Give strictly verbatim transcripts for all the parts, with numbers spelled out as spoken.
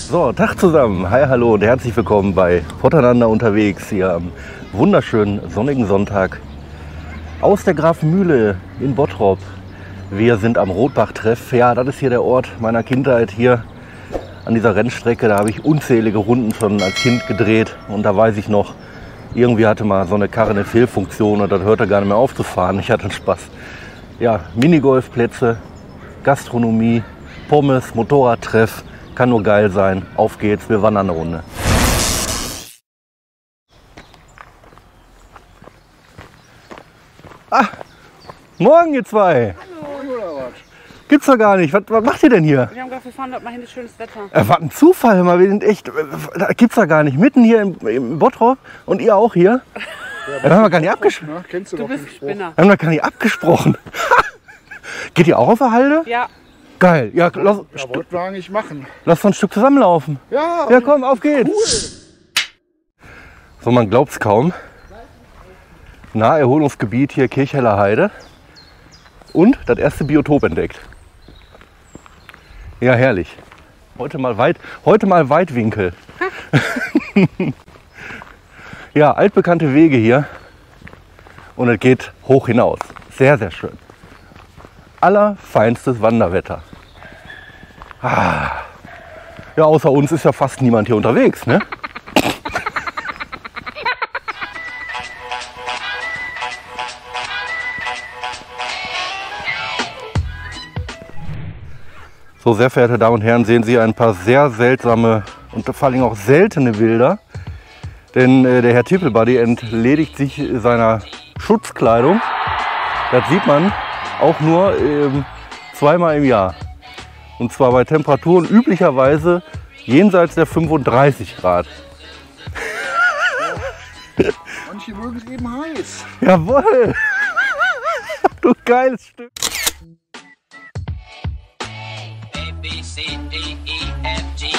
So, Tag zusammen. Hi, hallo und herzlich willkommen bei Voneinander unterwegs hier am wunderschönen sonnigen Sonntag aus der Grafenmühle in Bottrop. Wir sind am Rotbach-Treff. Ja, das ist hier der Ort meiner Kindheit hier an dieser Rennstrecke. Da habe ich unzählige Runden schon als Kind gedreht und da weiß ich noch, irgendwie hatte mal so eine Karre eine Fehlfunktion und das hörte gar nicht mehr auf zu fahren. Ich hatte einen Spaß. Ja, Minigolfplätze, Gastronomie, Pommes, Motorradtreff. Kann nur geil sein. Auf geht's, wir wandern eine Runde. Ah, morgen ihr zwei. Hallo. Gibt's doch gar nicht. Was, was macht ihr denn hier? Wir haben gerade gefahren, dort mal hin, ist schönes Wetter. Äh, was ein Zufall, mal, wir sind echt, das gibt's doch gar nicht. Mitten hier im, im Bottrop und ihr auch hier. Ja, wir haben wir gar nicht abgesprochen. Ne? Kennst du, du bist ein Spinner. Wir haben wir gar nicht abgesprochen. Geht ihr auch auf der Halde? Ja. Geil. Ja, lass, ja, wollten wir eigentlich machen. Lass uns ein Stück zusammenlaufen. Ja, ja komm, auf geht's. Cool. So, man glaubt's kaum. Naherholungsgebiet hier Kirchheller Heide. Und das erste Biotop entdeckt. Ja, herrlich. Heute mal, weit, heute mal Weitwinkel. Ja, altbekannte Wege hier. Und es geht hoch hinaus. Sehr, sehr schön. Allerfeinstes Wanderwetter. Ah. Ja, außer uns ist ja fast niemand hier unterwegs, ne? So, sehr verehrte Damen und Herren, sehen Sie ein paar sehr seltsame und vor allem auch seltene Bilder. Denn äh, der Herr Tippelbuddy entledigt sich seiner Schutzkleidung. Das sieht man auch nur ähm, zweimal im Jahr. Und zwar bei Temperaturen üblicherweise jenseits der fünfunddreißig Grad. Ja, manche mögen es eben heiß. Jawohl! Du geiles Stück! A, B, C, D, E, F, G.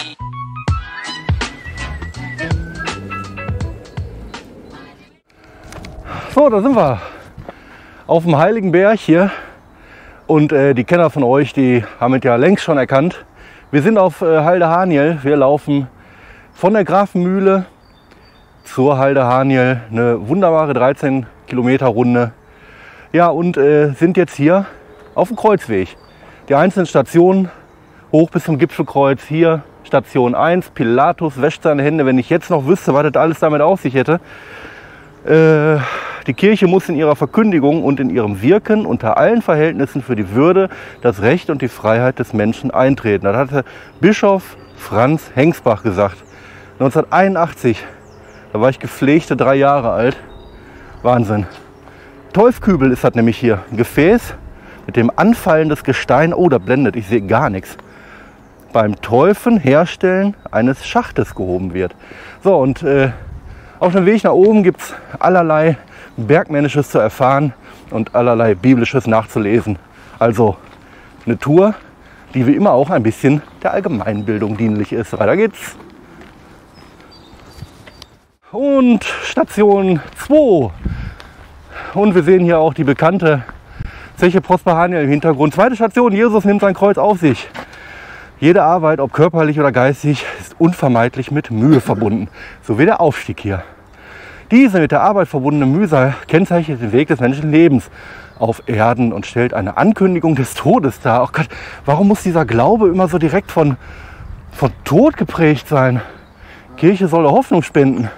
So, da sind wir. Auf dem Heiligen Berg hier. Und äh, die Kenner von euch, die haben es ja längst schon erkannt. Wir sind auf äh, Halde Haniel. Wir laufen von der Grafenmühle zur Halde Haniel. Eine wunderbare dreizehn Kilometer Runde. Ja, und äh, sind jetzt hier auf dem Kreuzweg. Die einzelnen Stationen hoch bis zum Gipfelkreuz. Hier Station eins, Pilatus wäscht seine Hände. Wenn ich jetzt noch wüsste, was das alles damit auf sich hätte. Äh, Die Kirche muss in ihrer Verkündigung und in ihrem Wirken unter allen Verhältnissen für die Würde, das Recht und die Freiheit des Menschen eintreten. Das hatte Bischof Franz Hengsbach gesagt. neunzehnhunderteinundachtzig, da war ich gepflegte drei Jahre alt. Wahnsinn. Teufkübel ist das nämlich hier. Ein Gefäß mit dem Anfallen des Gesteins. Oh, da blendet, ich sehe gar nichts. Beim Teufen, Herstellen eines Schachtes gehoben wird. So, und äh, auf dem Weg nach oben gibt es allerlei Bergmännisches zu erfahren und allerlei Biblisches nachzulesen. Also eine Tour, die wie immer auch ein bisschen der Allgemeinbildung dienlich ist. Weiter geht's. Und Station zwei. Und wir sehen hier auch die bekannte Zeche Prosper Haniel im Hintergrund. Zweite Station, Jesus nimmt sein Kreuz auf sich. Jede Arbeit, ob körperlich oder geistig, ist unvermeidlich mit Mühe verbunden. So wie der Aufstieg hier. Diese mit der Arbeit verbundene Mühsal kennzeichnet den Weg des menschlichen Lebens auf Erden und stellt eine Ankündigung des Todes dar. Oh Gott, warum muss dieser Glaube immer so direkt von, von Tod geprägt sein? Kirche soll Hoffnung spenden.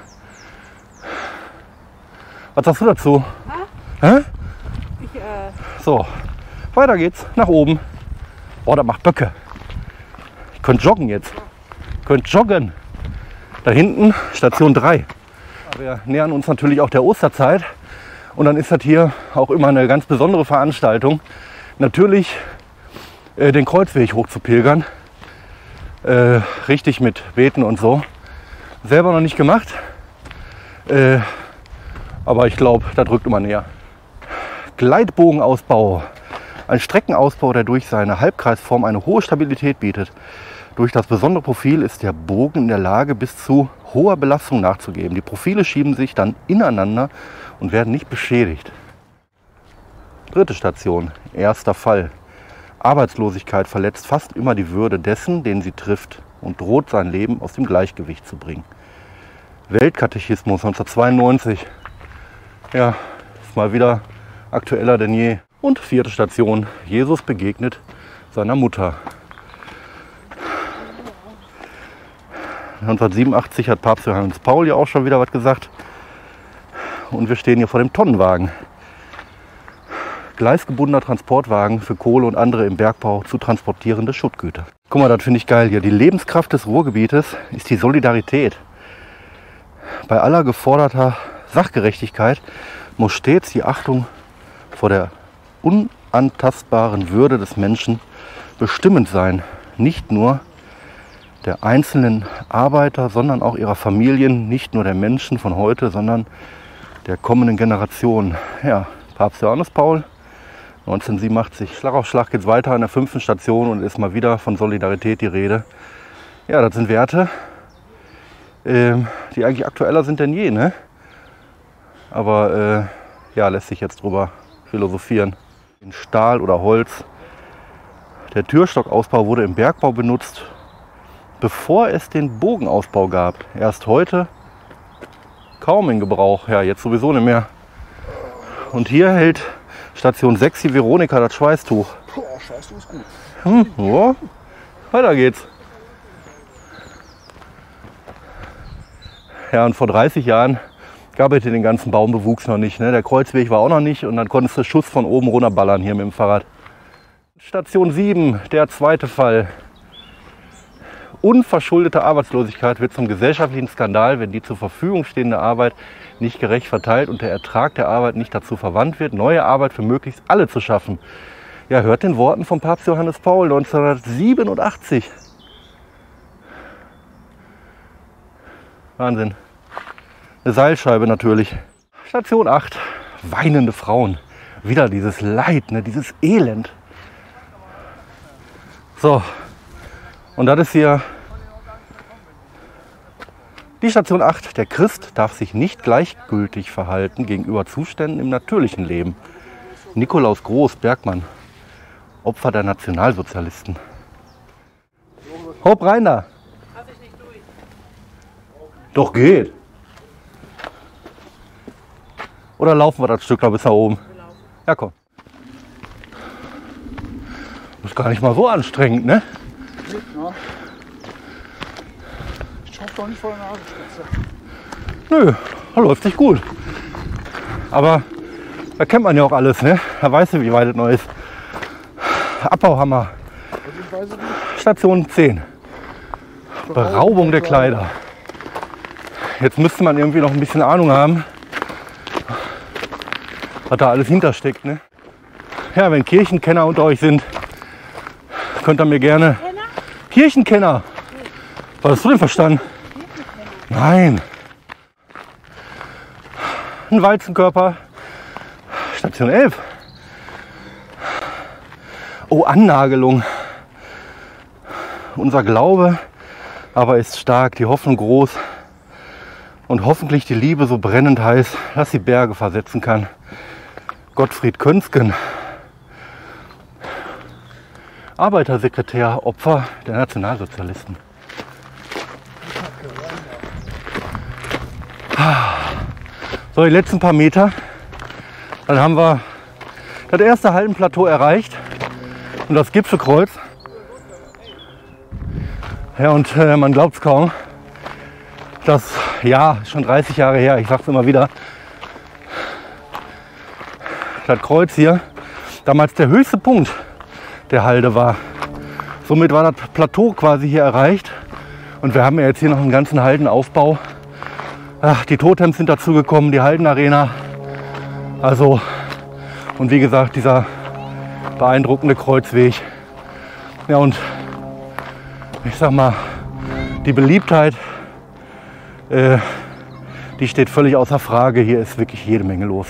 Was sagst du dazu? Hä? Ich, äh So, weiter geht's nach oben. Boah, das macht Böcke. Ich könnte joggen jetzt. Ich könnte joggen. Da hinten Station drei. Wir nähern uns natürlich auch der Osterzeit. Und dann ist das hier auch immer eine ganz besondere Veranstaltung. Natürlich äh, den Kreuzweg hoch zu pilgern. Äh, richtig mit Beten und so. Selber noch nicht gemacht. Äh, aber ich glaube, das rückt immer näher. Gleitbogenausbau. Ein Streckenausbau, der durch seine Halbkreisform eine hohe Stabilität bietet. Durch das besondere Profil ist der Bogen in der Lage, bis zu hoher Belastung nachzugeben. Die Profile schieben sich dann ineinander und werden nicht beschädigt. Dritte Station, erster Fall. Arbeitslosigkeit verletzt fast immer die Würde dessen, den sie trifft. und droht sein Leben aus dem Gleichgewicht zu bringen. Weltkatechismus neunzehnhundertzweiundneunzig. Ja, ist mal wieder aktueller denn je. Und vierte Station, Jesus begegnet seiner Mutter. neunzehnhundertsiebenundachtzig hat Papst Johannes Paul ja auch schon wieder was gesagt. Und wir stehen hier vor dem Tonnenwagen. Gleisgebundener Transportwagen für Kohle und andere im Bergbau zu transportierende Schuttgüter. Guck mal, das finde ich geil hier. Die Lebenskraft des Ruhrgebietes ist die Solidarität. Bei aller geforderter Sachgerechtigkeit muss stets die Achtung vor der unantastbaren Würde des Menschen bestimmend sein. Nicht nur der einzelnen Arbeiter, sondern auch ihrer Familien, nicht nur der Menschen von heute, sondern der kommenden Generation. Ja, Papst Johannes Paul, neunzehnhundertsiebenundachtzig. Schlag auf Schlag geht es weiter an der fünften Station und ist mal wieder von Solidarität die Rede. Ja, das sind Werte, ähm, die eigentlich aktueller sind denn je, ne? Aber äh, ja, lässt sich jetzt drüber philosophieren. In Stahl oder Holz. Der Türstockausbau wurde im Bergbau benutzt, bevor es den Bogenausbau gab. Erst heute kaum in Gebrauch. Ja, jetzt sowieso nicht mehr. Und hier hält Station sechs die Veronika das Schweißtuch. Boah, Schweißtuch ist gut. Hm, ja. Weiter geht's. Ja, und vor dreißig Jahren gab es den ganzen Baumbewuchs noch nicht. Ne? Der Kreuzweg war auch noch nicht und dann konntest du Schuss von oben runterballern hier mit dem Fahrrad. Station sieben, der zweite Fall. Unverschuldete Arbeitslosigkeit wird zum gesellschaftlichen Skandal, wenn die zur Verfügung stehende Arbeit nicht gerecht verteilt und der Ertrag der Arbeit nicht dazu verwandt wird, neue Arbeit für möglichst alle zu schaffen. Ja, hört den Worten von Papst Johannes Paul neunzehnhundertsiebenundachtzig. Wahnsinn. Eine Seilscheibe natürlich. Station acht. Weinende Frauen. Wieder dieses Leid, ne? Dieses Elend. So. Und das ist hier die Station acht. Der Christ darf sich nicht gleichgültig verhalten gegenüber Zuständen im natürlichen Leben. Nikolaus Groß, Bergmann. Opfer der Nationalsozialisten. Hopp rein da. Doch geht. Oder laufen wir das Stück noch bis nach oben? Ja, komm. Ist gar nicht mal so anstrengend, ne? Ja. Ich hoffe doch nicht vor der Nasenspitze. Nö, da läuft nicht gut. Aber da kennt man ja auch alles, ne? Da weißt du, wie weit es noch ist. Abbauhammer. Station zehn. Beraubung der Kleider. Jetzt müsste man irgendwie noch ein bisschen Ahnung haben, was da alles hintersteckt, ne? Ja, wenn Kirchenkenner unter euch sind, könnt ihr mir gerne... Kirchenkenner? Was hast du denn verstanden? Nein. Ein Weizenkörper. Station elf. Oh, Annagelung. Unser Glaube aber ist stark, die Hoffnung groß und hoffentlich die Liebe so brennend heiß, dass sie Berge versetzen kann. Gottfried Könsken. Arbeitersekretär, Opfer der Nationalsozialisten. So, die letzten paar Meter. Dann haben wir das erste Haldenplateau erreicht und das Gipfelkreuz. Ja, und äh, man glaubt es kaum, dass, ja, schon dreißig Jahre her, ich sag's immer wieder, das Kreuz hier damals der höchste Punkt der Halde war. Somit war das Plateau quasi hier erreicht und wir haben ja jetzt hier noch einen ganzen Haldenaufbau. Ach, die Totems sind dazu gekommen, die Haldenarena. Also, und wie gesagt, dieser beeindruckende Kreuzweg. Ja, und ich sag mal, die Beliebtheit, äh, die steht völlig außer Frage. Hier ist wirklich jede Menge los.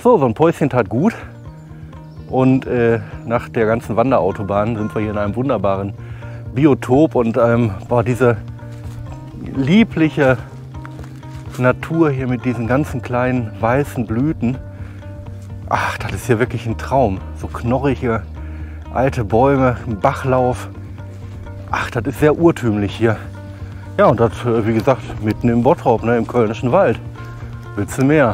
So, so ein Päuschen tat gut. Und äh, nach der ganzen Wanderautobahn sind wir hier in einem wunderbaren Biotop und ähm, boah, diese liebliche Natur hier mit diesen ganzen kleinen weißen Blüten. Ach, das ist hier wirklich ein Traum. So knorrige alte Bäume, ein Bachlauf. Ach, das ist sehr urtümlich hier. Ja, und das, wie gesagt, mitten im Bottrop, ne, im Kölnischen Wald. Willst du mehr?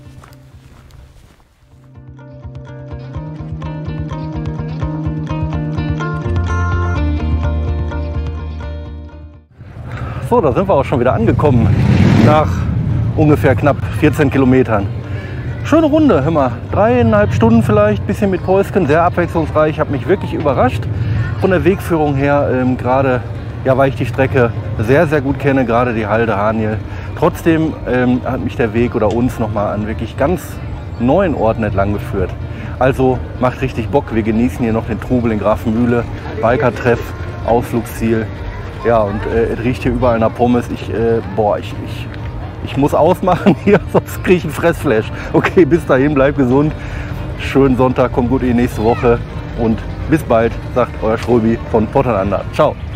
So, da sind wir auch schon wieder angekommen, nach ungefähr knapp vierzehn Kilometern. Schöne Runde, hör mal, dreieinhalb Stunden vielleicht, bisschen mit Päuschen, sehr abwechslungsreich. Ich habe mich wirklich überrascht von der Wegführung her, ähm, gerade ja, weil ich die Strecke sehr, sehr gut kenne, gerade die Halde Haniel. Trotzdem ähm, hat mich der Weg oder uns nochmal an wirklich ganz neuen Orten entlang geführt. Also macht richtig Bock, wir genießen hier noch den Trubel in Grafenmühle, Biker-Treff, Ausflugsziel. Ja, und äh, es riecht hier überall nach Pommes. Ich, äh, boah, ich, ich, ich muss ausmachen hier, sonst kriege ich einen Fressflash. Okay, bis dahin, bleibt gesund. Schönen Sonntag, kommt gut in die nächste Woche und bis bald, sagt euer Schröbi von Potterlander. Ciao.